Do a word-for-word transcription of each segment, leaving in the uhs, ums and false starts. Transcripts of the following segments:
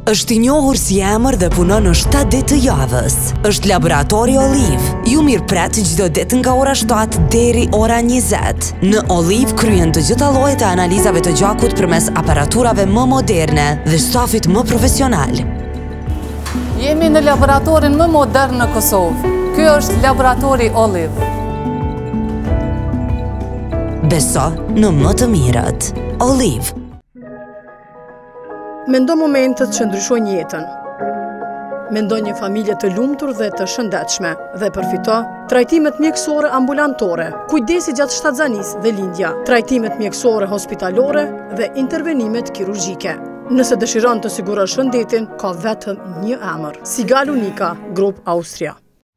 Është i njohur si emër dhe punon në shtatë ditë të javës. Është laboratori Oliv. Ju mirëpret çdo ditë nga ora shtatë deri ora njëzet. Në Oliv kryen të gjitha llojet e analizave të gjakut përmes aparaturave më moderne dhe stafit më profesional. Jemi në laboratorin më modern në Kosovë. Ky është laboratori Oliv. Beso në më të mirët. Oliv. Mendo momentet që ndryshojnë jetën. Mendo një familje të lumtur dhe të shëndetshme dhe përfito trajtimet mjekësore ambulantore, kujdesi gjatë shtatzanisë dhe lindja, trajtimet mjekësore hospitalore dhe intervenimet kirurgjike. Nëse dëshiron të sigurosh shëndetin, ka vetëm një emër: Sigal Unika, Grup Austria.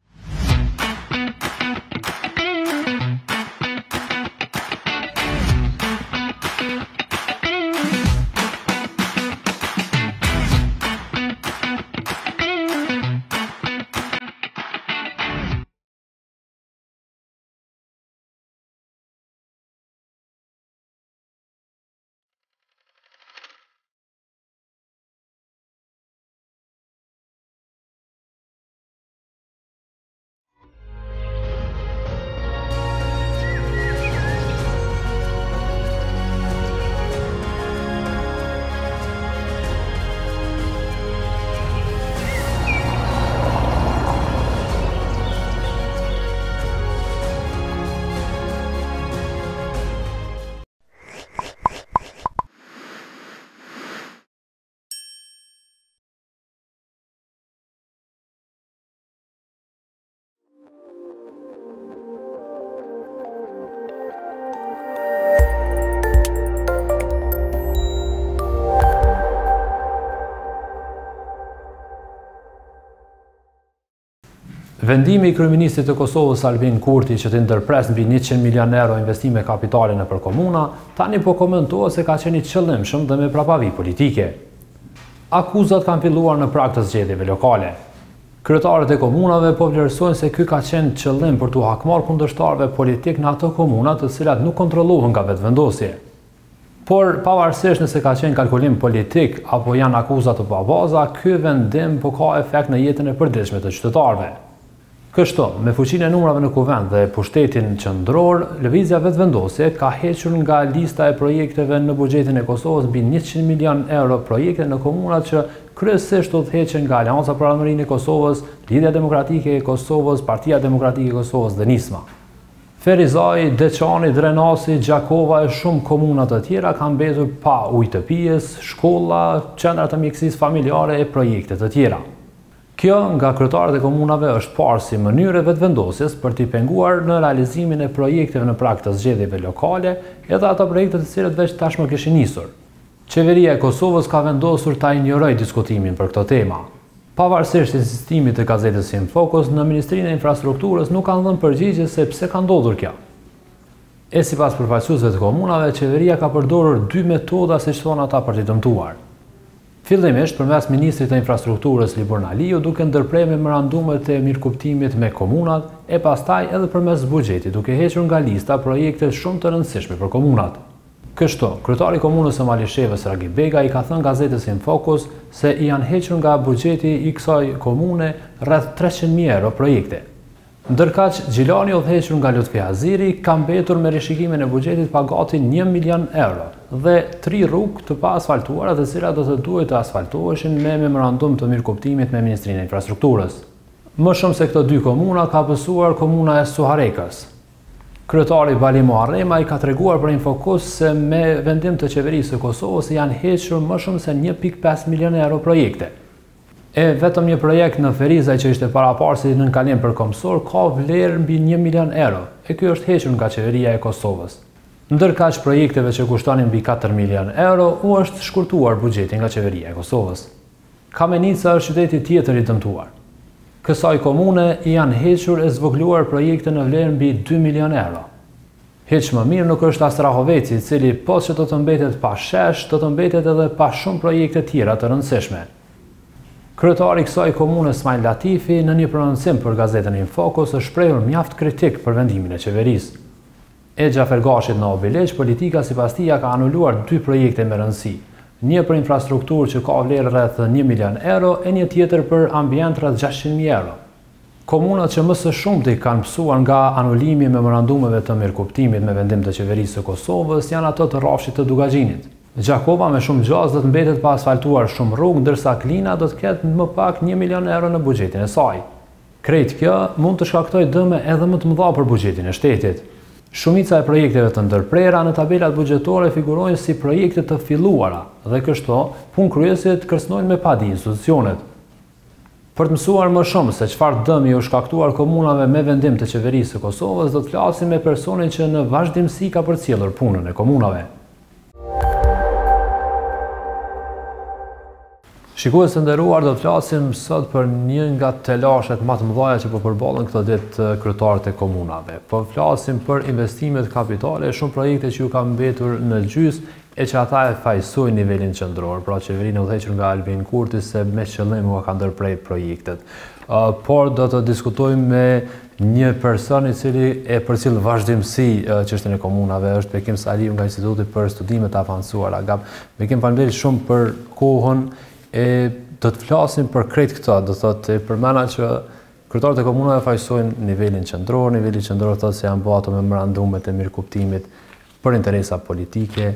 Vendimi i kryeministit të Kosovës Albin Kurti që të ndërpres mbi njëqind milion euro investime kapitale nëpër Komuna, tani po komentohet se ka qenë i qëllimshëm dhe me prapavi politike. Akuzat kanë filluar në prag të zgjedhjeve lokale. Kryetarët e komunave po vlerësojnë se ky ka qenë qëllim për t'u hakmarrë kundërshtarëve politik në ato komuna të cilat nuk kontrollohen nga vetëvendosje. Por pavarësisht nëse ka qenë kalkulim politik apo janë akuza të pabaza, ky vendim po ka efekt në jetën e përditshme të qytetarëve. Kështu, me fuqinë e numrave në kuvend dhe pushtetin qendror, lëvizja vetëvendosje ka hequr nga lista e projekteve në buxhetin e Kosovës mbi njëqind milion euro projekte në komunat që kryesisht udhëheqen nga Aleanca për Armërinë e Kosovës, Lidhja Demokratike e Kosovës, Partia Demokratike e Kosovës dhe Nisma. Ferizaj, Deçani, Drenasi, Gjakova e shumë komuna të tjera kanë mbetur pa ujë të pijes, shkolla, qendra të mjekësisë familjare e projekte të tjera. Kjo nga kryetarët e komunave është parë si mënyrë e vetëvendosjes për t'i penguar në realizimin e projekteve në prag të zgjedhjeve lokale, edhe ato projekte të cilët veç tashmë kishin nisur. Qeveria e Kosovës ka vendosur ta injorojë diskutimin për këto tema. Pavarësisht insistimit të gazetës Infocus, në Ministrinë e Infrastrukturës nuk kanë dhënë përgjigje se pse ka ndodhur kjo. E sipas përfaqësuesve të komunave, qeveria ka përdorur dy metoda siç thonë ata për t'i dëmtuar. Fillimisht përmes Ministrit të Infrastrukturës Libor Naliu duke ndërprer memorandumet e mirëkuptimit me komunat e pastaj edhe përmes buxhetit duke hequr nga lista projekte shumë të rëndësishme për komunat. Kështu, kryetari i komunës së Malishevës Ragi Bega i ka thënë gazetës Infocus se i janë hequr nga buxheti i kësaj komune rreth treqind mijë euro projekte. Ndërkaq Gjilani udhëhequr nga Lutfi Haziri ka mbetur me rishikimin e buxhetit pa gati një milion euro dhe tri rrugë të pa asfaltuara të cilat do të duhet të asfaltoheshin me memorandum të mirëkuptimit me Ministrinë e Infrastrukturës. Më shumë se këto dy komuna ka pësuar komuna e Suharekës. Kryetari Bali Muharrema i ka treguar për Infocus se me vendim të qeverisë së Kosovës janë hequr më shumë se një pikë pesë milion euro projekte. E vetëm një projekt në Ferizaj që ishte paraparë si në nënkalim për komsor ka vlerë mbi një milion euro, e ky është hequr nga qeveria e Kosovës. Ndërkaq projekteve që kushtonin mbi katër milion euro u është shkurtuar buxheti nga qeveria e Kosovës. Kamenica është qyteti tjetër i dëmtuar. Kësaj komune i janë hequr e zvogluar projekte në vlerë mbi dy milion euro. Hiç më mirë nuk është Astrahoveci, i cili posa që do të mbetet pa shesh, do të mbetet edhe pa shumë projekte tjera të rëndësishme. Kryetari i kësaj komune Smajl Latifi në një prononcim për gazetën Infocus është shprehur mjaft kritik për vendimin e qeverisë. E Gjafergashit në Obileq, politika sipas tij ka anuluar dy projekte me rëndësi. Një për infrastrukturë që ka vlerë rreth një milion euro e një tjetër për ambient rreth gjashtëqind mijë euro. Komunat që më së shumti kanë mësuar nga anulimi e memorandumeve të mirëkuptimit me vendim të qeverisë së Kosovës janë ato të Rrafshit të Dugaxhinit. Gjakova me shumë gjaz do të mbetet pa asfaltuar shumë rrugë, ndërsa Klina do të ketë më pak një milion euro në buxhetin e saj. Krejt kjo mund të shkaktojë dëme edhe më të mëdha për buxhetin e shtetit. Shumica e projekteve të ndërprera në tabelat buxhetore figurojnë si projekte të filluara dhe kështu punë kryesit kërcënojnë me padi institucionet. Për të mësuar më shumë se çfarë dëmi u shkaktuar komunave me vendim të qeverisë së Kosovës, do të flasim me personin që në vazhdimsi ka përcjellur punën e komunave. Shikues të nderuar, do të flasim sot për një nga telashet më të mëdha që po përballen këtë ditë kryetarët e komunave. Po flasim për investimet kapitale, shumë projekte që ju kanë mbetur në gjys e që ata e fajsojnë nivelin qendror, pra qeverinë e udhëhequr nga Albin Kurti se me qëllim u ka ndërprer projektet. Uh, por do të diskutojmë me një person i cili e përcjell vazhdimsi uh, çështjen e komunave, është Bekim Saliu nga Instituti për Studimet të Avancuara. Gab, Bekim, faleminderit shumë për kohën e do të flasim për krejt këto, do thotë përmenda që kryetarët e komunave fajsojnë nivelin qendror, niveli qendror thotë se janë bërë ato memorandumet e mirëkuptimit për interesa politike.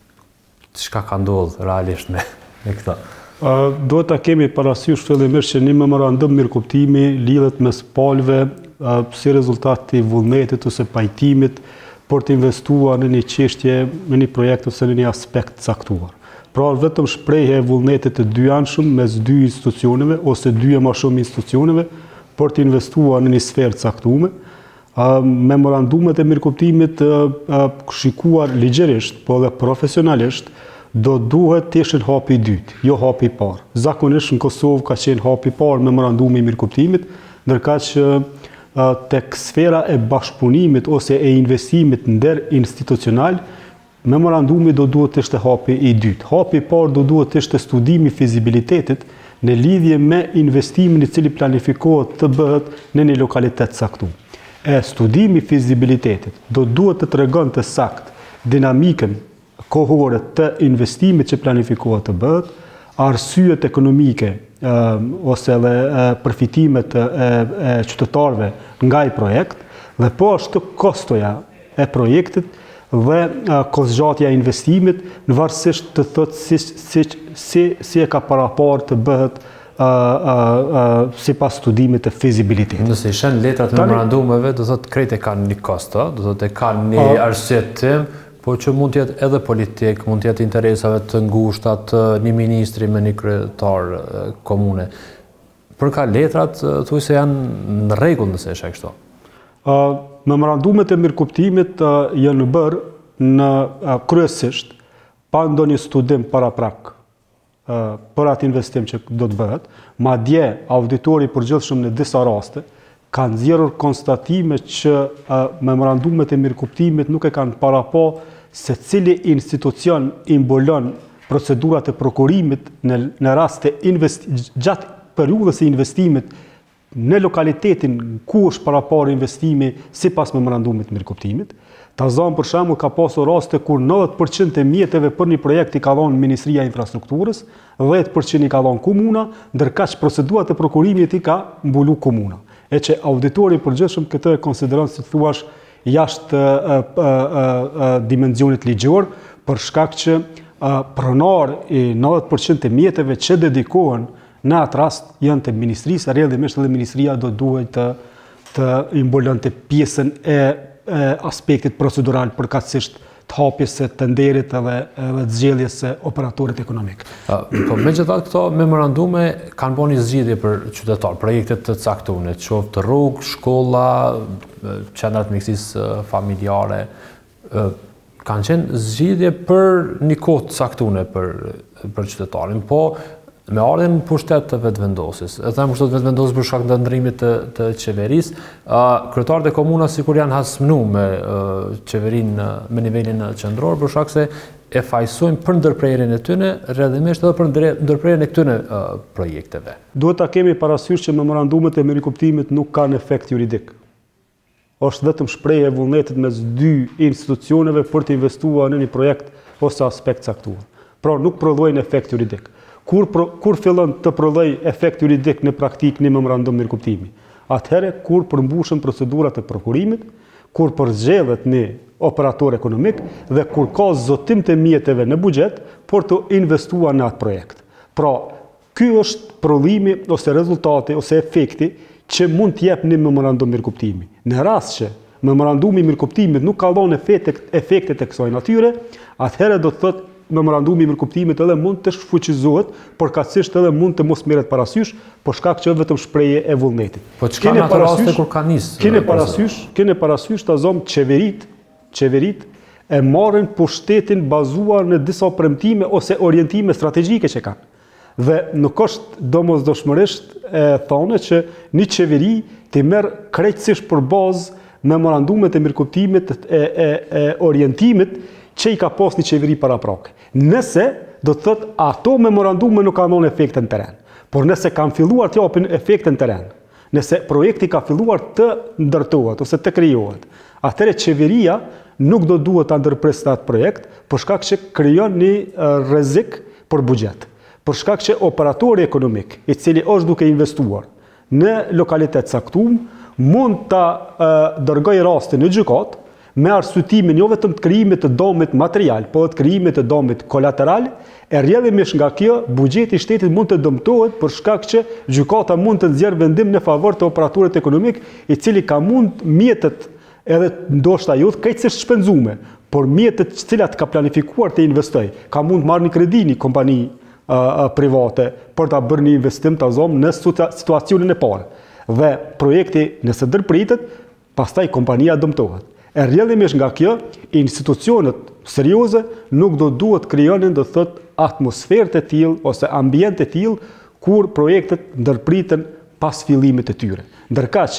Çka ka ndodhur realisht me, me këta? Uh, do ta kemi parasysh fillimisht që një memorandum mirëkuptimi lidhet mes palëve uh, si rezultat të vullnetit ose pajtimit për të investuar në një çështje, në një projekt ose në një aspekt caktuar. Pra vetëm shprehje e vullnetit të dyanshëm mes dy institucioneve ose dy e më shumë institucioneve për të investuar në një sferë caktuar. Uh, memorandumet e mirëkuptimit uh, uh, shikuar ligjërisht, po dhe profesionalisht, do duhet të ishin hapi i dytë, jo hapi i parë. Zakonisht në Kosovë ka qenë hapi i parë memorandumi i mirëkuptimit, ndërkaq që uh, tek sfera e bashkëpunimit ose e investimit nderinstitucional, memorandumi do duhet të ishte hapi i dytë. Hapi i parë do duhet të ishte studimi i fizibilitetit në lidhje me investimin i cili planifikohet të bëhet në një lokalitet caktuar. E studimi i fizibilitetit do duhet të tregonte sakt dinamikën kohore të investimit që planifikohet të bëhet, arsyet ekonomike e, ose edhe e, përfitimet e, e qytetarëve nga i projekt, dhe po ashtu kostoja e projektit dhe e, kostgjatja e investimit në varësisht të thotë si, si, si, si e ka paraparë të bëhet Uh, uh, uh, si pas studimit e fizibilitetit. Nëse i shen letrat e memorandumeve, do thotë krejt e kanë një kosto, do thotë e kanë një uh, arsyetim, po që mund të jetë edhe politik, mund të jetë interesave të ngushta të një ministri me një kryetar uh, komune. Për ka letrat, uh, thuaj se janë në rregull nëse është kështu. Uh, memorandumet e mirëkuptimit uh, janë bërë në uh, kryesisht pa ndonjë studim paraprak për atë investim që do të bëhet, madje auditori i përgjithshëm në disa raste kanë nxjerrur konstatime që memorandumet e mirëkuptimit nuk e kanë parapo se cili institucion i mbulon procedurat e prokurimit në, në rast të gjatë periudhës së investimit në lokalitetin ku është parapar investimi sipas memorandumit të mirëkuptimit. Ta zonë për shembull ka pasur raste kur nëntëdhjetë përqind e mjeteve për një projekt i ka dhënë Ministria e Infrastrukturës, dhjetë përqind i ka dhënë Komuna, ndërkaq procedurat e prokurimit i ka mbulu Komuna. E që auditori i përgjithshëm këtë e konsideron si thuaç jashtë dimensionit ligjor, për shkak që pronar i nëntëdhjetë përqind të mjeteve që dedikohen në atë rast janë të ministrisë, rrjedhimisht edhe ministria do duhet të të imbulonte pjesën e aspektit procedural përkatësisht të hapjes së tenderit edhe edhe të zgjedhjes së operatorit ekonomik. Po megjithatë këto memorandume kanë bërë një zgjidhje për qytetar, projekte të caktuara, qoftë rrugë, shkolla, qendra të mikësisë familjare, kanë qenë zgjidhje për një kohë të caktuar për për qytetarin, po me ardhen në pushtet të vetëvendosis. E them pushtet vetëvendosis për shkak të ndërimit të, të qeverisë. Uh, kryetarët e komunës sikur janë hasmënuar me uh, qeverinë me nivelin qendror për shkak se e fajsojnë për ndërprerjen e tyre, rrjedhimisht edhe për ndërprerjen e këtyre uh, projekteve. Duhet ta kemi parasysh që memorandumet e mirëkuptimit nuk kanë efekt juridik. Është vetëm shprehje e vullnetit mes dy institucioneve për të investuar në një projekt ose aspekt caktuar. pra nuk prodhojnë efekt juridik. Kur, pro, kur fillon të prodhoj efekt juridik në praktik një memorandum mirëkuptimi? Atëherë, kur përmbushën procedurat e prokurimit, kur përzgjedhet një operator ekonomik dhe kur ka zotim të mjeteve në buxhet për të investuar në atë projekt. Pra, ky është prodhimi ose rezultati ose efekti që mund të jep një memorandum mirëkuptimi. Në rast që memorandumi mirëkuptimit nuk ka dhënë efektet, efektet e kësaj natyre, atëherë do të thotë memorandumi i mirëkuptimit edhe mund të shfuqizohet, por katësisht edhe mund të mos merret parasysh, për shkak që është vetëm shprehje e vullnetit. Po çka në ato raste kur ka nis? Keni parasysh, keni parasysh ta zom qeverit, qeverit e marrin pushtetin bazuar në disa premtime ose orientime strategjike që kanë. Dhe nuk është domosdoshmërisht e thonë që një qeveri të merr krejtësisht për bazë memorandumet e mirëkuptimit e, e, e orientimit që i ka pas një qeveri paraprake. Nëse, do të thëtë, ato memorandume nuk kanë dhënë efekte në teren, por nëse kanë filluar të japin efekte në teren, nëse projekti ka filluar të ndërtohet ose të krijohet, atëherë qeveria nuk do duhet ta ndërpresë atë projekt, për shkak që krijon një rrezik për buxhet. Për shkak që operatori ekonomik, i cili është duke investuar në lokalitet caktuar, mund ta dërgojë rastin në gjykatë me arsyetimin jo vetëm të krijimit të dëmit material, por të krijimit të dëmit kolateral, e rrjedhimisht nga kjo buxheti i shtetit mund të dëmtohet për shkak që gjykata mund të nxjerrë vendim në favor të operatorit ekonomik, i cili ka mund mjetet edhe ndoshta jo krejtësisht shpenzume, por mjetet të cilat ka planifikuar të investojë, ka mund të marrë një kredi një kompani uh, private për ta bërë një investim të azom në situacionin e parë. Dhe projekti nëse ndërpritet, pastaj kompania dëmtohet. E rrjedhimisht nga kjo, institucionet serioze nuk do duhet krijonin do thot atmosferë të tillë ose ambient të tillë kur projektet ndërpriten pas fillimit të tyre. Ndërkaq,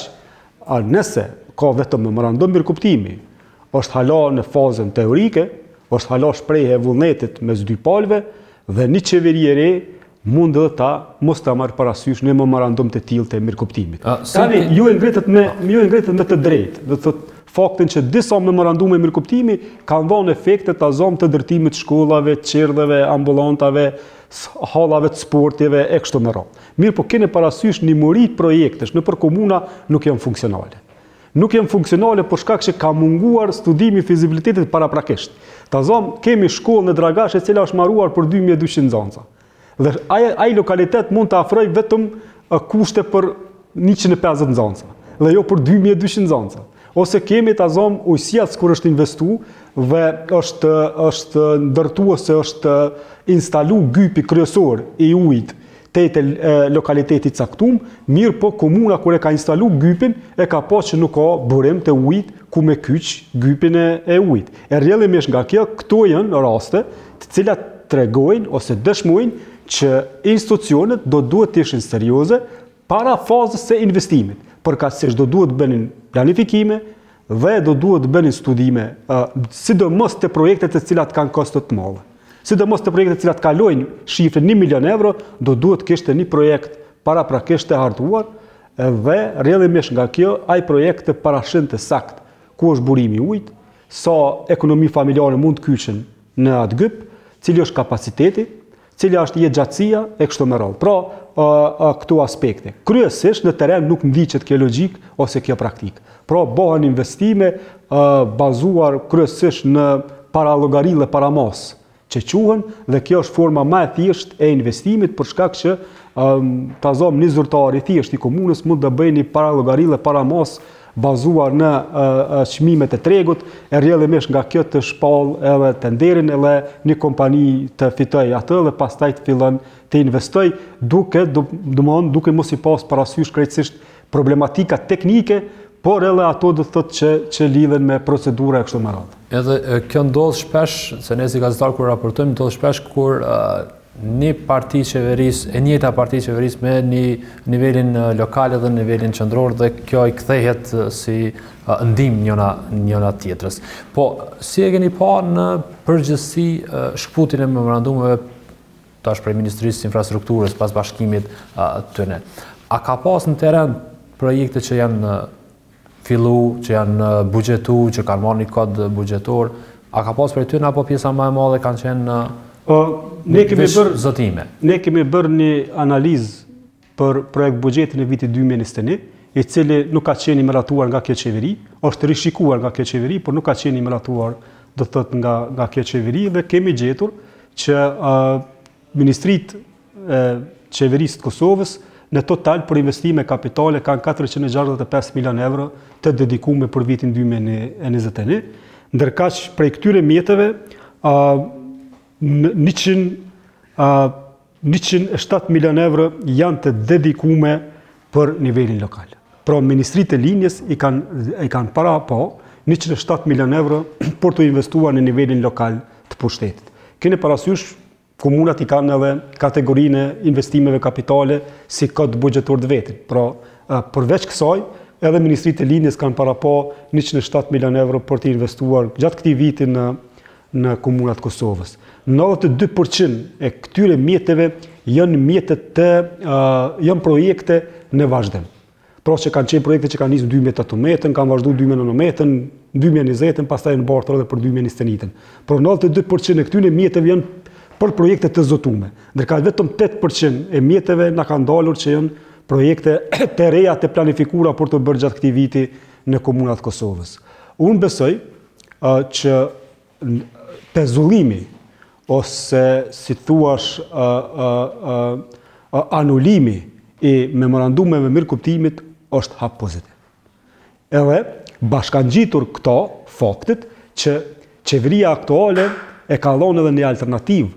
nëse ka vetëm memorandum mirëkuptimi, është hala në fazën teorike, është hala shprehje e vullnetit mes dy palëve dhe një qeveri e re mund edhe ta mos ta marrë parasysh në memorandum të tillë të mirëkuptimit. Tani ju e ngritet me ju e ngritet me të drejtë, do thotë faktin që disa memorandume mirëkuptimi kanë dhënë efekte të azom të ndërtimit shkollave, qerdheve, ambulantave, hallave të sportive e kështu me radhë. Mirë, po keni parasysh nimurit projektesh nëpër komuna nuk janë funksionale. Nuk janë funksionale për shkak që ka munguar studimi i fizibilitetit paraprakisht. Ta zom kemi shkollë në Dragash e cila është marruar për dy mijë e dyqind nxënësa. Dhe ai ai lokalitet mund të afrojë vetëm kushte për njëqind e pesëdhjetë nxënësa dhe jo për dy mijë e dyqind nxënësa. Ose kemi të azom ujësjac kur është investu dhe është, është ndërtu ose është instalu gypi kryesor i ujit të e lokalitetit caktum, mirë po komuna kur e ka instalu gypin e ka po që nuk ka burim të ujit ku me kyç gypin e, e ujit. E rrjedhimisht nga kjo, këto janë raste të cilat tregojnë ose dëshmojnë që institucionet do duhet të ishin serioze para fazës së investimit. Përkatësisht do duhet bënin planifikime dhe do duhet bënin studime, uh, sidomos të projektet të cilat kanë kosto të mëdha. Sidomos të projektet të cilat kalojnë shifrën një milion euro, do duhet kishte një projekt paraprakisht të hartuar dhe rrjedhimisht nga kjo ai projekt të parashinte sakt ku është burimi i ujit, sa ekonomi familjare mund të kyçen në atë gyp, cili është kapaciteti, cila është jetëgjatësia e kështu me radhë. Pra, uh, uh, këto aspekte. Kryesisht në teren nuk ndiqet kjo logjik ose kjo praktik. Pra, bëhen investime uh, bazuar kryesisht në paralogari dhe paramas që quhen, dhe kjo është forma më e thjeshtë e investimit për shkak që um, ta zom një zyrtar i thjesht i komunës mund të bëjë një paralogari dhe paramas bazuar në uh, çmimet e tregut, e rrjedhimisht nga kjo të shpall edhe tenderin edhe një kompani të fitoj atë dhe pastaj të fillon të investoj duke domthon duke mos i pas parasysh krejtësisht problematika teknike, por edhe ato do të thotë që që lidhen me procedura e kështu me radhë. Edhe kjo ndodh shpesh, se ne si gazetar kur raportojmë, ndodh shpesh kur uh, një parti qeverisë, e njëjta parti qeverisë me një nivelin lokal dhe nivelin qendror dhe kjo i kthehet si ndihmë njëna njëna tjetrës. Po si e keni pa në përgjithësi shkputjen e memorandumeve tash prej Ministrisë së Infrastrukturës pas bashkimit të ne? A ka pas në teren projekte që janë fillu, që janë buxhetu, që kanë marrë një kod buxhetor? A ka pas prej tyre apo pjesa më e madhe kanë qenë Ne kemi bërë zotime. Ne kemi bërë një analizë për projekt buxhetin e vitit dy mijë e njëzet e një, i cili nuk ka qenë i miratuar nga kjo qeveri, është rishikuar nga kjo qeveri, por nuk ka qenë i miratuar, do të thotë, nga nga kjo qeveri, dhe kemi gjetur që uh, ministritë e qeverisë të Kosovës në total për investime kapitale kanë katërqind e gjashtëdhjetë e pesë milion euro të dedikuar për vitin dy mijë e njëzet e një, ndërkaq prej këtyre mjeteve uh, njëqind e shtatë milion euro janë të dedikuar për nivelin lokal. Pra ministritë e linjes i kanë i kanë para po njëqind e shtatë milion euro për të investuar në nivelin lokal të pushtetit. Keni parasysh komunat i kanë edhe kategorinë e investimeve kapitale si kod buxhetor të vetit. Pra përveç kësaj, edhe ministritë e linjes kanë para po njëqind e shtatë milion euro për të investuar gjatë këtij viti në në komunat Kosovës. nëntëdhjetë e dy përqind e këtyre mjeteve janë mjete të uh, janë projekte në vazhdim. Pra që kanë qenë projekte që kanë nisur dy mijë e tetëmbëdhjetë, kanë vazhduar dy mijë e nëntëmbëdhjetë, dy mijë e njëzet, pastaj në bartër edhe për dy mijë e njëzet e një. Por nëntëdhjetë e dy përqind e këtyre mjeteve janë për projekte të zotuara. Ndërka vetëm tetë përqind e mjeteve na kanë dalur që janë projekte të reja të planifikuara për të bërë gjatë këtij viti në komunat Kosovës. Unë besoj uh, që pezullimi ose si thuash uh, uh, uh, anulimi i memorandumeve mirëkuptimit është hap pozitiv. Edhe bashkangjitur këto faktet që qeveria aktuale e ka dhënë edhe një alternativë.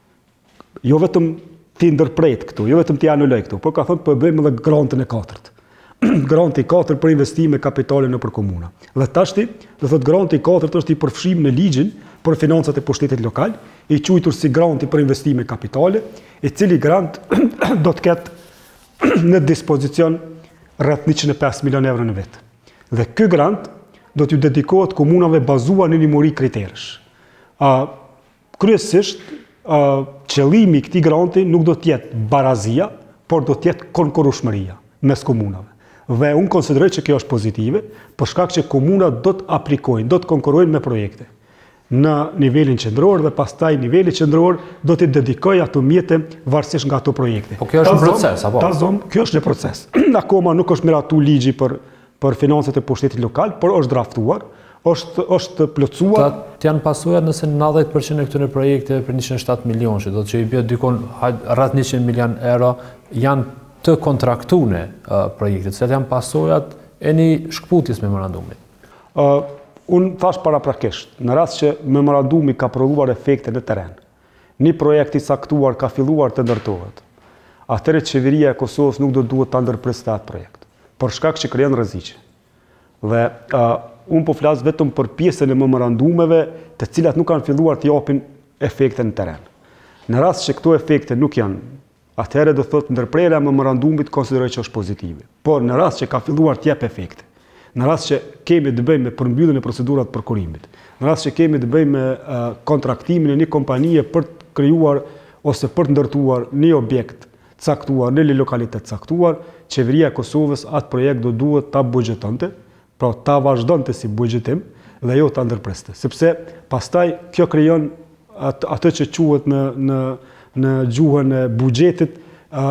Jo vetëm ti ndërpret këtu, jo vetëm ti anuloj këtu, por ka thënë po e bëjmë edhe grantën e katërt. Granti i katërt për investime kapitale nëpër komuna. Dhe tashti, do thotë granti i katërt është i përfshirë në ligjin për financat e pushtetit lokal, i quajtur si granti për investime kapitale, i cili grant do të ketë në dispozicion rreth njëqind e pesë milion euro në vit. Dhe ky grant do t'ju dedikohet komunave bazuar në numëri kriterësh. Uh, kryesisht, uh, qëllimi i këtij granti nuk do të jetë barazia, por do të jetë konkurrueshmëria mes komunave. Dhe unë konsideroj që kjo është pozitive, për shkak që komunat do të aplikojnë, do të konkurrojnë me projekte në nivelin qendror dhe pastaj niveli qendror do të dedikojë ato mjete varësisht nga ato projekte. Po kjo është një proces apo? Ta zon, kjo është një proces. Akoma nuk është miratuar ligji për për financat e pushtetit lokal, por është draftuar, është është plotësuar. Ta janë pasojat nëse nëntëdhjetë përqind e këtyre projekteve për njëqind e shtatë milion, që do të që i bie dikon rreth njëqind milion euro janë të kontraktuar uh, projektet, se janë pasojat e një shkputjes memorandumit. Uh, unë thash paraprakisht, në rast që memorandumi ka prodhuar efekte në teren, një projekt i caktuar ka filluar të ndërtohet, atëherë qeveria e Kosovës nuk do duhet ta ndërpriste atë projekt, për shkak që krijon rreziqe. Dhe uh, unë po flas vetëm për pjesën e memorandumeve të cilat nuk kanë filluar të japin efekte në teren. Në rast që këto efekte nuk janë, atëherë do thotë ndërprerja e memorandumit konsideroj që është pozitive. Por në rast që ka filluar të jap efekte, në rast që kemi të bëjmë me përmbylljen e procedurat përkurimit, në rast që kemi të bëjmë me uh, kontraktimin e një kompanie për të krijuar ose për të ndërtuar një objekt caktuar në një lokalitet caktuar, qeveria e Kosovës atë projekt do duhet ta buxhetonte, pra ta vazhdonte si buxhetim dhe jo ta ndërpriste, sepse pastaj kjo krijon atë, atë që quhet në në në gjuhën e buxhetit uh,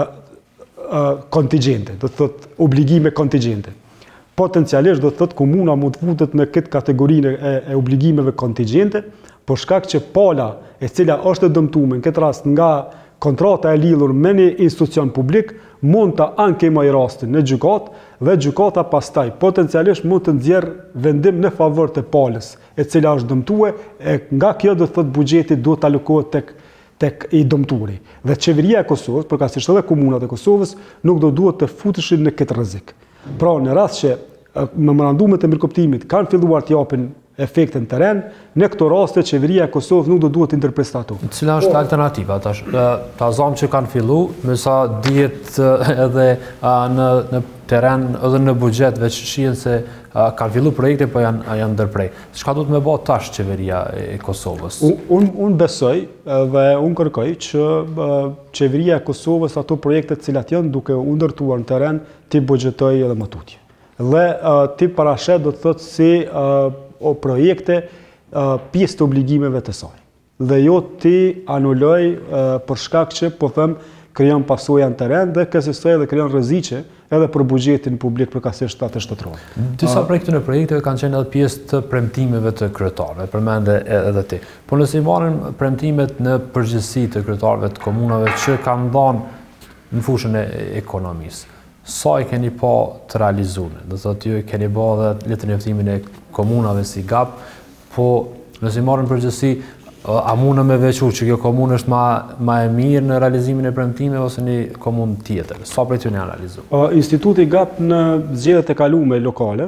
uh, kontingjente, do të thotë obligime kontingjente. Potencialisht do të thotë komuna mund të futet në këtë kategorinë e, e obligimeve kontingjente, por shkak që pala e cila është e dëmtuar në këtë rast nga kontrata e lidhur me një institucion publik mund të ankemoj rastin në gjykatë dhe gjykata pastaj potencialisht mund të nxjerrë vendim në favor të palës e cila është dëmtuar, e nga kjo do të thotë buxheti duhet të alokohet tek tek i dëmtuari. Dhe qeveria e Kosovës, përkatësisht edhe komunat e Kosovës, nuk do duhet të futeshin në këtë rrezik. Pra, në rast që memorandumet e mirëkuptimit kanë filluar të japin efekte në teren, në këto raste qeveria e Kosovës nuk do duhet të ndërpriste ato. Cila është alternativa? Ta, ta zom që kanë fillu, me sa dihet edhe në, në teren, edhe në buxhet, veç shihen se kanë fillu projekte, po janë, janë ndërprej. Çka do të më bëjë tash qeveria e Kosovës? Unë un besoj dhe unë kërkoj që qeveria e Kosovës ato projekte të cilat janë duke u ndërtuar në teren, ti buxhetoj edhe më tutje. Dhe uh, ti parashet do të thotë si uh, o projekte uh, pjesë të obligimeve të saj. dhe jo ti anuloj për shkak që po them krijon pasoja në terren dhe kësaj edhe krijon rreziqe edhe për buxhetin publik përkatësisht atë shtetëror. Disa prej këtyre projekteve kanë qenë edhe pjesë të premtimeve të kryetarëve, përmende edhe ti. Po nëse i marrim premtimet në përgjithësi të kryetarëve të komunave që kanë dhënë në fushën e ekonomisë, sa i keni pa të realizuar? Do thotë ju keni bërë edhe letër njoftimin e komunave si gap, po nëse i marrim përgjithësi, a mundë me veçu që kjo komunë është ma, ma e mirë në realizimin e premtimeve ose një komunë tjetër? Sa prej ty një analizu? Instituti gap në zgjedhjet e kalume lokale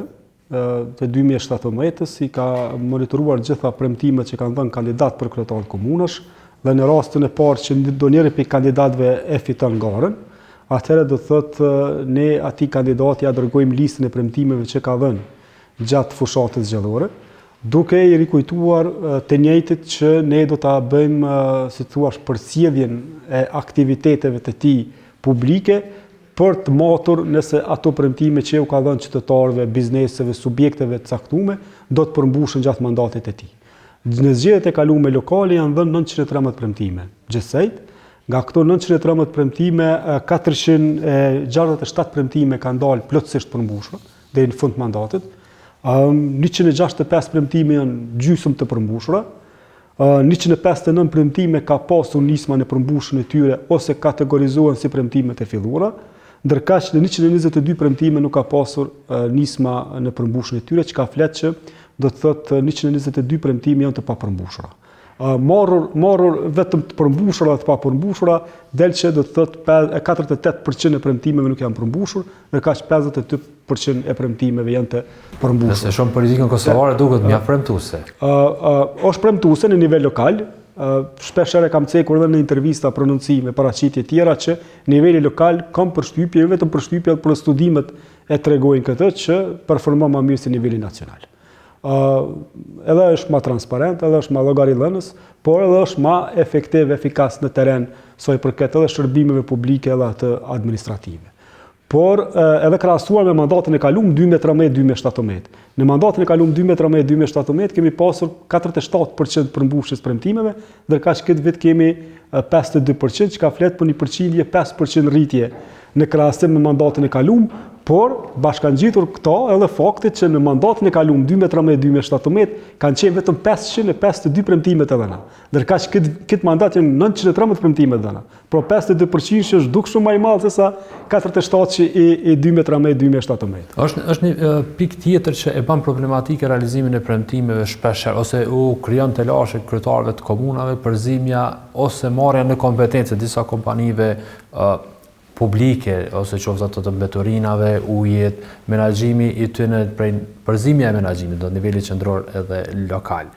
të dy mijë e shtatëmbëdhjetës i ka monitoruar gjitha premtimet që kanë dhënë kandidat për kryetar të komunës dhe në rastin e parë që ndonjëri prej kandidatëve e fiton garën, atëherë do thotë ne atij kandidati ja dërgojmë listën e premtimeve që ka dhënë gjatë fushatës zgjedhore, duke i rikujtuar të njëjtit që ne do ta bëjmë, si thua, përcjelljen e aktiviteteve të tij publike për të matur nëse ato premtime që u ka dhënë qytetarëve, bizneseve, subjekteve të caktuara do të përmbushen gjatë mandatit të tij. Në zgjedhjet e kaluara lokale janë dhënë nëntëqind e tridhjetë premtime. Gjithsejt, nga këto nëntëqind e tridhjetë premtime, katërqind e gjashtëdhjetë e shtatë premtime kanë dalë plotësisht përmbushura deri në fund të mandatit. njëqind e gjashtëdhjetë e pesë premtime janë gjysmë të përmbushura, njëqind e pesëdhjetë e nëntë premtime ka pasur nisma në përmbushjen e tyre ose kategorizohen si premtime të filluara, ndërkaq në njëqind e njëzet e dy premtime nuk ka pasur nisma në përmbushjen e tyre, që ka flet që do të thotë njëqind e njëzet e dy premtime janë të papërmbushura. Marrur, marrur vetëm të përmbushura dhe të papërmbushura, del që do të thotë katërdhjetë e tetë përqind e premtimeve nuk janë përmbushur, ndërkaq pesëdhjetë e dy përqind e premtimeve janë të përmbushura. Nëse shumë politikën kosovare duket mjaft premtuese. Është premtuese në nivel lokal. Shpesh herë kam cekur edhe në intervista, prononcime, paraqitje tjera që niveli lokal kam përshtypje, jo vetëm përshtypje, por studimet e tregojnë këtë që performon më mirë se niveli nacional. Uh, edhe është ma transparent, edhe është ma llogarilënës, por edhe është ma efektiv, efikas në teren, sa i përket edhe shërbimeve publike edhe atë administrative. Por uh, edhe krahasuar me mandatin e kaluar dy mijë e tridhjetë dy mijë e shtatëmbëdhjetë. Në mandatin e kaluar dy mijë e tridhjetë dy mijë e shtatëmbëdhjetë kemi pasur katërdhjetë e shtatë përqind përmbushjes premtimeve, ndërkaq këtë vit kemi pesëdhjetë e dy përqind, që ka flet për një përqindje pesë përqind rritje në krahasim me mandatin e kaluar. Por bashkangjitur këto edhe faktit që në mandatin e kaluar dy mijë e tridhjetë dy mijë e shtatëmbëdhjetë kanë qenë vetëm pesëqind e pesëdhjetë e dy premtime të dhëna. Ndërkaq këtë këtë mandat janë nëntëqind e tridhjetë premtime të dhëna. Por pesëdhjetë e dy përqind që është duk shumë më i madh se sa katërdhjetë e shtatë që i, i dy mijë e tridhjetë dy mijë e shtatëmbëdhjetë. Është është një pikë tjetër që e bën problematike realizimin e premtimeve shpesh ose u krijon telashe kryetarëve të komunave përzimja ose marrja në kompetencë disa kompanive uh, publike, ose qoftë ato të mbeturinave, ujet, menaxhimi i tyre prej përzimja e menaxhimit do nivelit qendror edhe lokal.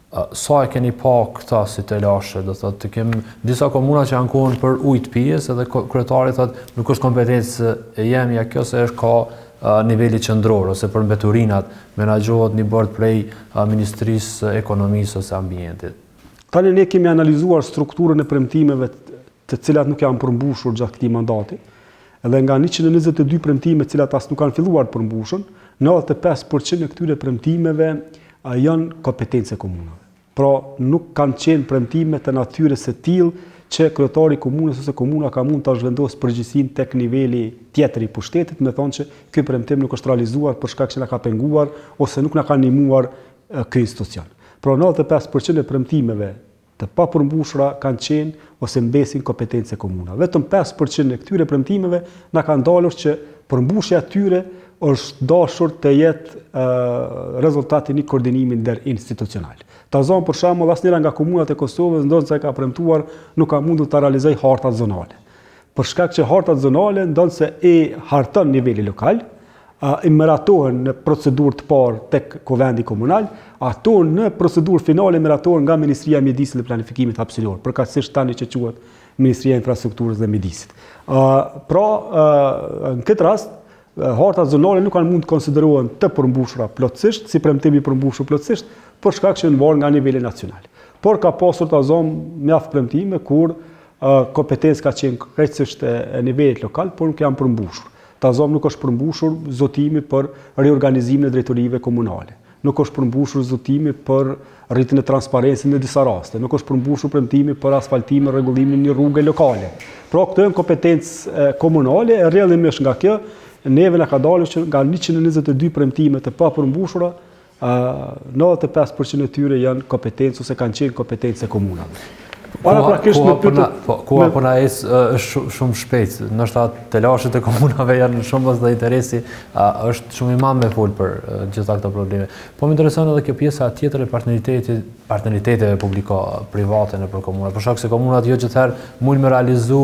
Sa e keni pa këta si të lashe, do thotë të kem disa komuna që ankohen për ujë të pijes, edhe kryetari thotë nuk është kompetencë e jemja kjo se është ka uh, niveli qendror ose për mbeturinat menaxhohet një bord prej uh, Ministrisë Ekonomisë ose Ambientit. Tani ne kemi analizuar strukturën e premtimeve të cilat nuk janë përmbushur gjatë këtij mandati. Edhe nga njëqind e njëzet e dy premtime të cilat as nuk kanë filluar të përmbushën, nëntëdhjetë e pesë përqind e këtyre premtimeve janë kompetencë e komunave. Pra nuk kanë qenë premtime të natyrës së tillë që kryetari i komunës ose komuna ka mund ta zhvendosë përgjegjësinë tek niveli tjetër i pushtetit, me thonë që ky premtim nuk është realizuar për shkak që na ka penguar ose nuk na ka ndihmuar ky institucion. Pra nëntëdhjetë e pesë përqind e premtimeve të papërmbushura kanë qenë ose mbesin kompetencë e komuna. Vetëm pesë përqind e këtyre premtimeve na kanë dalur që përmbushja e tyre është dashur të jetë uh, rezultati i një koordinimi interinstitucional. Ta zonë për shembull asnjëra nga komunat e Kosovës ndonse ka premtuar nuk ka mundur ta realizojë hartat zonale. Për shkak që hartat zonale ndonse e harton niveli lokal, uh, i meratohen në procedurë të parë tek kuvendi komunal, ato në procedurë finale meratohen nga Ministria e Mjedisit dhe Planifikimit Hapësiror, përkatësisht tani që quhet Ministria e Infrastrukturës dhe Mjedisit. Uh, pra, uh, në këtë rast, hartat zonale nuk kanë mund të konsiderohen të përmbushura plotësisht, si premtimi i përmbushur plotësisht, për shkak që janë varur nga niveli nacional. Por ka pasur ta zonë mjaft premtime kur uh, kompetencë ka qenë krejtësisht e nivelit lokal, por nuk janë përmbushur. Ta zonë nuk është përmbushur zotimi për riorganizimin e drejtorive komunale. nuk është përmbushur zotimi për rritjen e transparencës në disa raste, nuk është përmbushur premtimi për asfaltimin, rregullimin e një rrugë lokale. Pra këto janë kompetencë komunale, e realisht nga kjo neve na ka dalur që nga njëqind e njëzet e dy premtime të papërmbushura, nëntëdhjetë e pesë përqind e tyre janë kompetencë ose kanë qenë kompetencë e komunave. Koha po na është shumë shpejt, nështë të lashët e komunave janë shumë dhe interesi, është shumë i madh me fol për gjitha këto probleme. Po më intereson edhe kjo pjesa tjetër e partneriteteve publiko-private në për komunat, për shkak se komunat jo gjithherë mund me realizu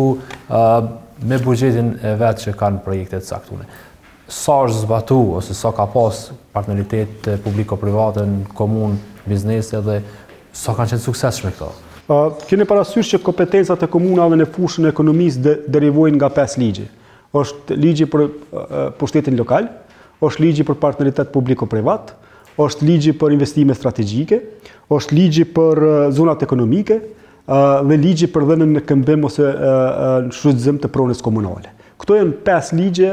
me buxhetin e vetë që kanë projektet caktune. Sa është zbatu, ose sa ka pas partneritet publiko-private në komunë, biznese dhe sa kanë qenë suksesshme këto? Keni parasysh që kompetencat e komunave në fushën e ekonomisë derivojnë nga pesë ligje. Është ligji për pushtetin lokal, është ligji për partneritet publiko-privat, është ligji për investime strategjike, është ligji për zonat ekonomike dhe ligji për dhënien në këmbim ose në shfrytëzim të pronës komunale. Këto janë pesë ligje,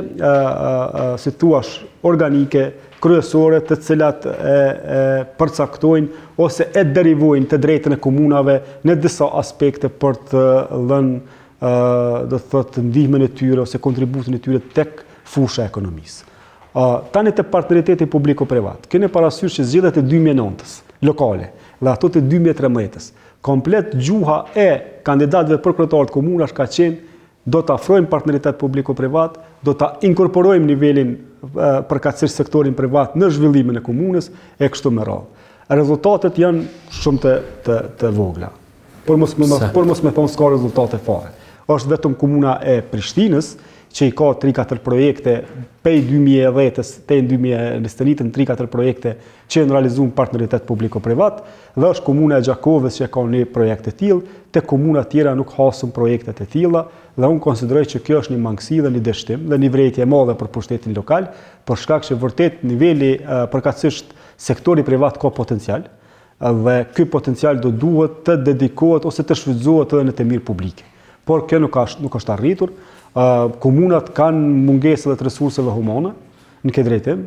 si thuash, organike, kryesore, të cilat e përcaktojnë ose e derivojnë të drejtën e komunave në disa aspekte për të dhënë, do të thotë, ndihmën e tyre ose kontributin e tyre tek fusha e ekonomisë. Tani te partneriteti publiko-privat, keni parasysh që zgjedhjet e dy mijë e nëntës lokale dhe ato të dy mijë e tridhjetës, komplet gjuha e kandidatëve për kryetar të komunash ka qenë do të afrojmë partneritet publiko-privat, do të inkorporojmë nivelin përkatësisht sektorin privat në zhvillimin e komunës e kështu me radhë. Rezultatet janë shumë të, të, të vogla, por mos, por mos me thonë s'ka rezultate fare. Është vetëm komuna e Prishtinës, që i ka tri katër projekte pej dy mijë e dhjetës te dy mijë e njëzet e një tri katër projekte që në realizuar partneritet publiko-privat, dhe është komuna e Gjakovës që ka një projekte të tillë, te komuna tjera nuk hasëm projekte të tilla, dhe unë konsideroj që kjo është një mangësi dhe një dështim dhe një vërejtje e madhe për pushtetin lokal, për shkak që vërtet niveli përkatësisht sektori privat ka potencial dhe ky potencial do duhet të dedikohet ose të shfrytëzohet edhe në të mirë publike. Por kjo nuk është, nuk është arritur. Komunat kanë mungesë të resurseve humane në këtë drejtim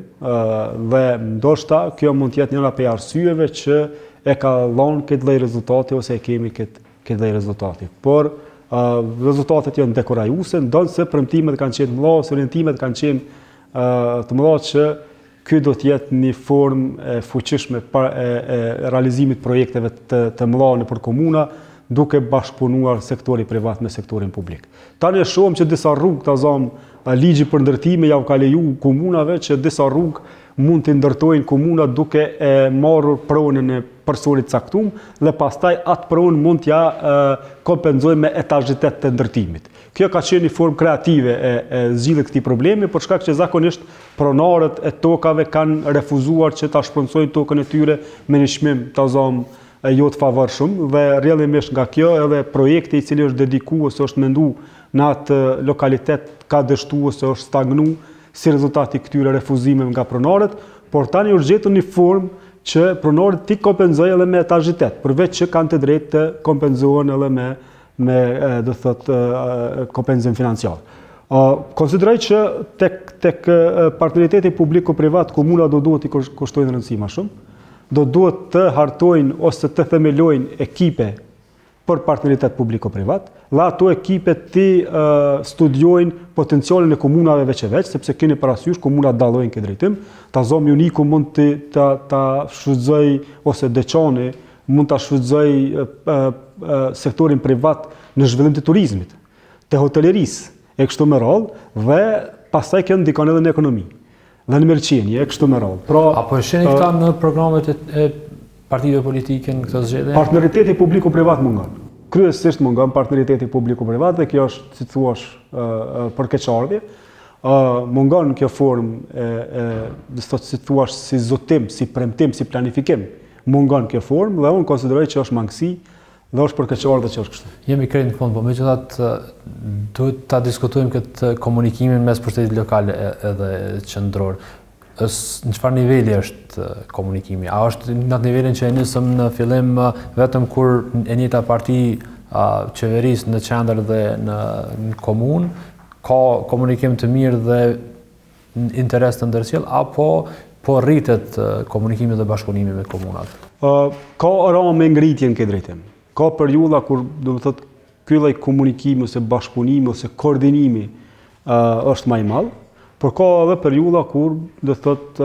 dhe ndoshta kjo mund të jetë njëra prej arsyeve që e ka dhënë këtë lloj rezultati ose e kemi këtë këtë lloj rezultati. Por rezultatet janë dekorajuese, ndonse premtimet kanë qenë mëdha, ose orientimet kanë qenë të mëdha që ky do të jetë një formë e fuqishme e realizimit projekteve të, të mëdha nëpër komuna, duke bashkëpunuar sektori privat me sektorin publik. Tani e shohim që disa rrugë ta zamë ligji për ndërtime ja u ka leju komunave që disa rrugë mund të ndërtojnë komuna duke e marrur pronën e personit caktuar dhe pastaj atë pronë mund t'ja kompenzojnë me etazhitet të ndërtimit. Kjo ka qenë një formë kreative e, e zgjidhjes këtij problemi, por shkak që zakonisht pronarët e tokave kanë refuzuar që ta shpronësojnë tokën e tyre me një çmim ta zamë jo të favorshëm dhe realisht nga kjo edhe projekti i cili është dedikuar ose është menduar në atë lokalitet ka dështuar ose është stagnuar si rezultati i këtyre refuzimeve nga pronarët, por tani është gjetur një formë që pronarët ti kompenzojnë edhe me etazhitet, përveç që kanë të drejtë të kompenzohen edhe me me do të thotë kompenzim financiar. Konsideroj që tek tek partneriteti publiko-privat komuna do duhet i kushtojnë rëndësi më shumë. Do duhet të hartojnë ose të themelojnë ekipe për partneritet publiko-privat, dhe ato ekipe të uh, studiojnë potencialin e komunave veç e veç, sepse keni parasysh komunat dallojnë këtë drejtim. Ta zomi uniku mund të ta, ta shfrytëzoj ose deçani mund ta shfrytëzoj uh, uh, sektorin privat në zhvillim të turizmit, të hotelerisë e kështu me radhë, dhe pastaj kjo ndikon edhe në ekonomi dhe në mirëqenie e kështu me radhë. Pra, apo e shihni këta në programet e partive politike në këtë zgjedhje? Partneriteti publiko-privat mungon. Kryesisht mungon partneriteti publiko-privat dhe kjo është, si thuash, për keqardhje. Mungon kjo formë e si thuash si zotim, si premtim, si planifikim. Mungon kjo formë dhe unë konsideroj që është mangësi dhe është për keqardhje që është kështu. Jemi krejt në fund, po megjithatë duhet ta diskutojmë këtë komunikimin mes pushtetit lokal edhe qendror. Në çfarë niveli është komunikimi? A është në atë nivelin që e nisëm në fillim vetëm kur e njëjta parti qeverisë në qendër dhe në, në komunë ka komunikim të mirë dhe interes të ndërsjell, apo po rritet komunikimi dhe bashkëpunimi me komunat? Ka rama me ngritje në këtë drejtim. Ka periudha kur do të thotë ky lloj komunikimi ose bashkëpunimi ose koordinimi është më i madh, por ka edhe periudha kur do të thotë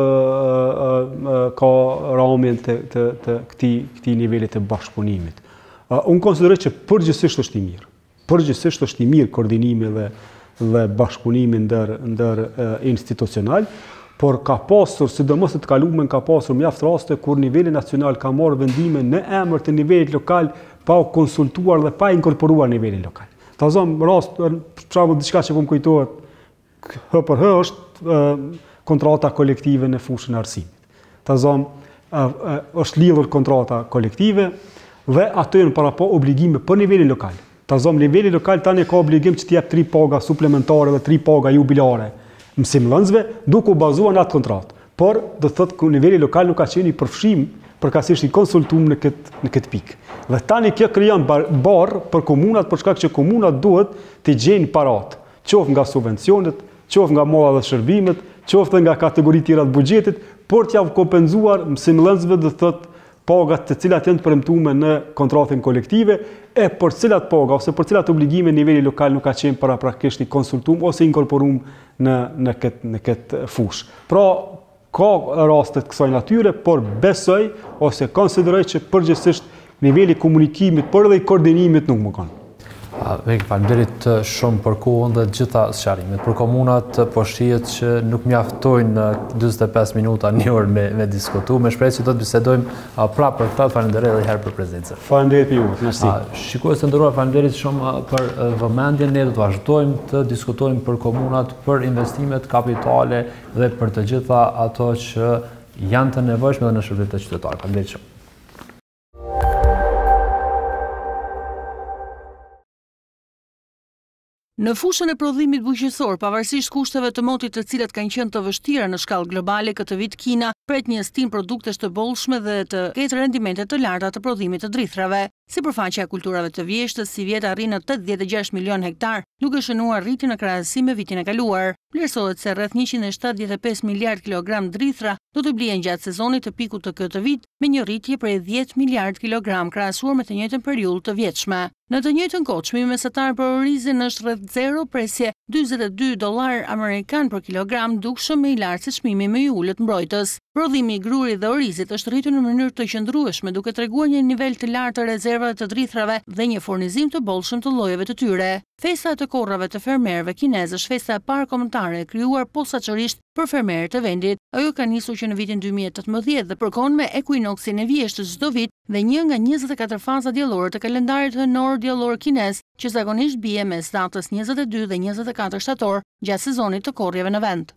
ka ramin të të të këtij këtij niveli të bashkëpunimit. Unë konsideroj që përgjithsisht është i mirë. Përgjithsisht është i mirë koordinimi dhe dhe bashkëpunimi ndër ndër institucional, por ka pasur, sidomos të kaluarën, ka pasur mjaft raste kur niveli nacional ka marrë vendime në emër të nivelit lokal pa u konsultuar dhe pa inkorporuar nivelin lokal. Ta zëm rast, për shembull diçka që po më kujtohet hë për hë është kontrata kolektive në fushën e arsimit. Ta zëm është lidhur kontrata kolektive dhe ato janë para po obligime për nivelin lokal. Ta zëm niveli lokal tani ka obligim që të jap tri paga suplementare dhe tri paga jubilare mësimdhënësve duke u bazuar në atë kontratë. Por do thotë që niveli lokal nuk ka qenë i përfshim përkatësisht i konsultuar në këtë në këtë pikë. Dhe tani kjo krijon barr për komunat për shkak që komunat duhet të gjejnë parat, qoftë nga subvencionet, qoftë nga molla dhe shërbimet, qoftë nga kategoritë tjera të buxhetit, por t'ia kompenzuar mësimdhënësve do thotë pagat të cilat janë të premtuar në kontratën kolektive, e për cilat paga ose për cilat obligime niveli lokal nuk ka qenë para praktikisht i konsultuar ose inkorporuar në në këtë në këtë fushë. Pra ka raste të kësaj natyre, por besoj ose konsideroj që përgjithsisht niveli i komunikimit, por edhe i koordinimit nuk më kanë. Vek, faleminderit shumë për kohën dhe gjitha sqarimet. Për komunat po shihet që nuk mjaftojnë njëzet e pesë minuta, një orë me, me diskutu. Me shpresë që do të bisedojmë prapë për këtë. Faleminderit edhe herë për prezencën. Faleminderit për ju. Mersi. Shikues të nderuar, faleminderit shumë për vëmendjen. Ne do të vazhdojmë të diskutojmë për komunat, për investimet kapitale dhe për të gjitha ato që janë të nevojshme dhe në shërbim të qytetarëve. Faleminderit shumë. Në fushën e prodhimit bujqësor, pavarësisht kushteve të motit të cilat kanë qenë të vështira në shkallë globale, këtë vit Kina pret një stim produktesh të bollshme dhe të ketë rendimente të larta të prodhimit të drithrave. Sipërfaqja e kulturave të vjeshtës si vjet arrin në tetëdhjetë e gjashtë milion hektar, duke shënuar rritje në krahasim me vitin e kaluar. Vlerësohet se rreth njëqind e shtatëdhjetë e pesë miliard kilogram drithra do të blihen gjatë sezonit të pikut të këtë vit, me një rritje prej dhjetë miliard kilogram krahasuar me të njëjtën periudhë të vjetshme. Në të njëjtën kohë, çmimi mesatar për orizin është rreth zero presje dyzet e dy dollar amerikan për kilogram, dukshëm më i lartë se çmimi më i ulët mbrojtës. Prodhimi i grurit dhe orizit është rritur në mënyrë të qëndrueshme, duke treguar një nivel të lartë të rezervave të drithrave dhe një furnizim të bollshëm të llojeve të tyre. Festa e të korrave të fermerëve kinezë është festa e parë kombëtare e krijuar posaçërisht për fermerët e vendit. Ajo ka nisur që në vitin dy mijë e tetëmbëdhjetë dhe përkon me ekuinoksin e vjeshtës çdo vit dhe një nga njëzet e katër faza diellore të kalendarit hënor diellor kinez, që zakonisht bie mes datës njëzet e dy dhe njëzet e katër shtator gjatë sezonit të korrjeve në vend.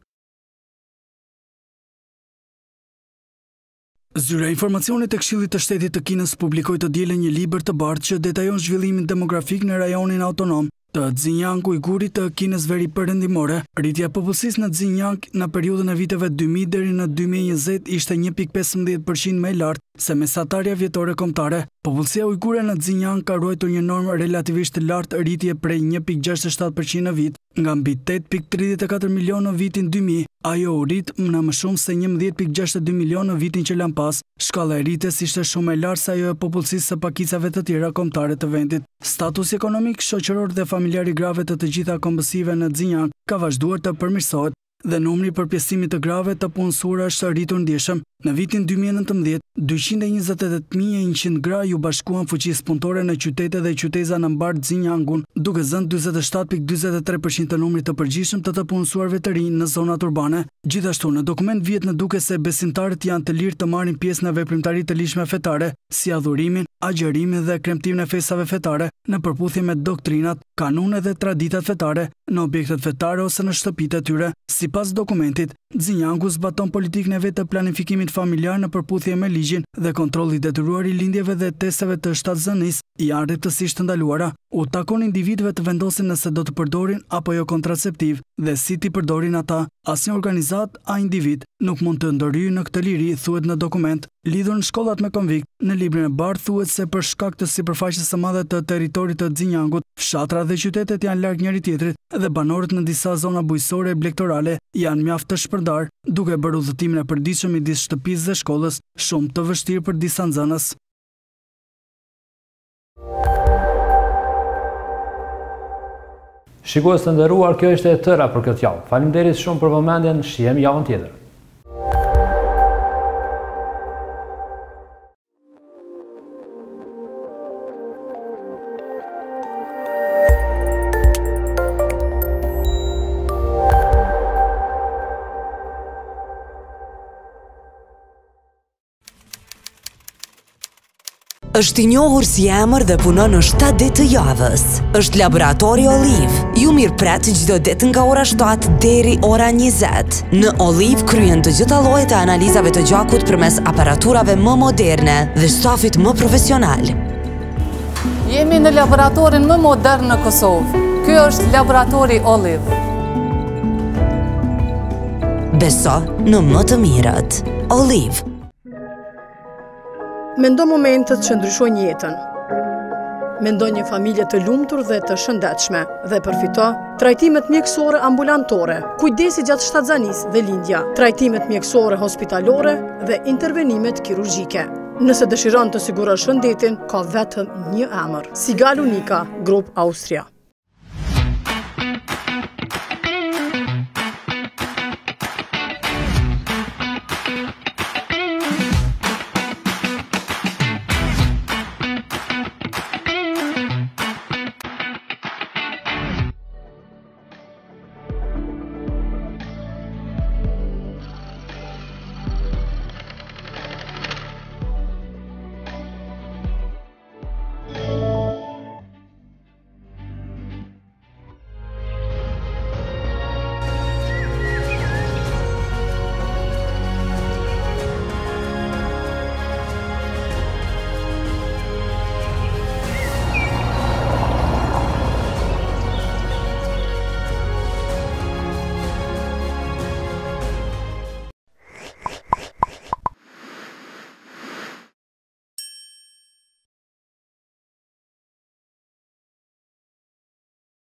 Zyra informacionit e Këshillit të Shtetit të Kinës publikoi të dielën një libër të bardhë që detajon zhvillimin demografik në rajonin autonom të Xinjiang Ujgurit të Kinës Veriperëndimore. Rritja e popullsisë në Xinjiang në periudhën e viteve dy mijë deri në dy mijë e njëzet ishte një pikë pesëmbëdhjetë përqind më e lartë se mesatarja vjetore kombëtare. Popullsia ujgure në Xinjiang ka ruajtur një normë relativisht të lartë rritje prej një pikë gjashtëdhjetë e shtatë përqind në vit, nga mbi tetë pikë tridhjetë e katër milion në vitin dy mijë, ajo u rrit në më shumë se njëmbëdhjetë pikë gjashtëdhjetë e dy milion në vitin që lan pas. Shkalla e rritjes ishte shumë e lartë se ajo e popullsisë së pakicave të tjera kombëtare të vendit. Statusi ekonomik, shoqëror dhe familjar i grave të të gjitha kombësive në Xinjiang ka vazhduar të përmirësohet dhe numri përpjesimit të grave të punësuara është rritur ndjeshëm. Në vitin dy mijë e nëntëmbëdhjetë, dyqind e njëzet e tetë mijë e njëqind gra ju bashkuan fuqisë punëtore në qytete dhe qyteza në mbar Xinjiangun, duke zënë dyzet e shtatë pikë dyzet e tre përqind të numrit të përgjithshëm të të punësuarve të rinj në zonat urbane. Gjithashtu, në dokument vjet në duke se besimtarët janë të lirë të marrin pjesë në veprimtaritë të lishme fetare, si adhurimin, agjërimin dhe kremtimin e festave fetare, në përputhje me doktrinat, kanunet dhe traditat fetare, në objektet fetare ose në shtëpitë e tyre. Sipas dokumentit, Xinjiangu zbaton politikën e vet të planifikimit familjar në përputhje me ligjin dhe kontrolli detyruar i lindjeve dhe testeve të shtatzënisë janë rreptësisht të ndaluara. U takon individëve të vendosin nëse do të përdorin apo jo kontraceptiv dhe si t'i përdorin ata. Asnjë organizat a individ nuk mund të ndërhyjë në këtë liri, thuhet në dokument. Lidhur në shkollat me konvikt, në librin e bardhë thuhet se për shkak të sipërfaqes së madhe të territorit të Xinjiangut, fshatra dhe qytetet janë larg njëri tjetrit dhe banorët në disa zona bujqësore e blegtorale janë mjaft të shpërdar, duke bërë udhëtimin e përditshëm midis shtëpisë dhe shkollës shumë të vështirë për disa nxënës. Shikues të nderuar, kjo ishte e tëra për këtë javë. Faleminderit shumë për vëmendjen, shihem javën tjetër. Është i njohur si emër dhe punon në shtatë ditë të javës. Është laboratori Oliv. Ju mirëpret çdo ditë nga ora shtatë deri ora njëzet. Në Oliv kryen të gjitha llojet e analizave të gjakut përmes aparaturave më moderne dhe stafit më profesional. Jemi në laboratorin më modern në Kosovë. Ky është laboratori Oliv. Beso në më të mirët. Oliv. Mendo momentet që ndryshojnë jetën. Mendo një familje të lumtur dhe të shëndetshme dhe përfito trajtimet mjekësore ambulantore, kujdesi gjatë shtatzanisë dhe lindja, trajtimet mjekësore hospitalore dhe intervenimet kirurgjike. Nëse dëshiron të sigurosh shëndetin, ka vetëm një emër: Sigal Unika, Grup Austria.